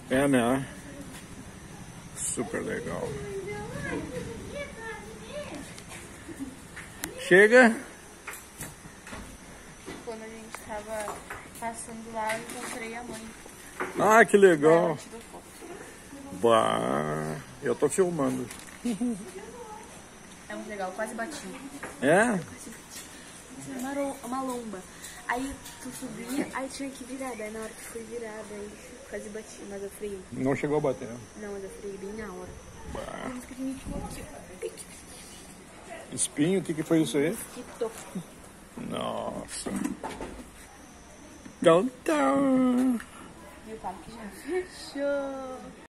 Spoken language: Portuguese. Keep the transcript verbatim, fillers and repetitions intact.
É, né? Super legal. Chega. Quando a gente tava passando lá, eu encontrei a mãe. Ah, que legal. Ela tirou foto. Bah, eu tô filmando. É muito legal, quase bati. É? Quase bati. Uma, ro- uma lomba. Aí tu subia, aí tinha que virar. Daí na hora que fui virada, aí quase bati. Mas eu freiei. Não chegou a bater. Não, mas eu freiei bem na hora. Bah. Aí fiquei aqui, ó. Espinho, o que que foi isso aí? Quitou. Nossa. Então, então. E o parque já fechou.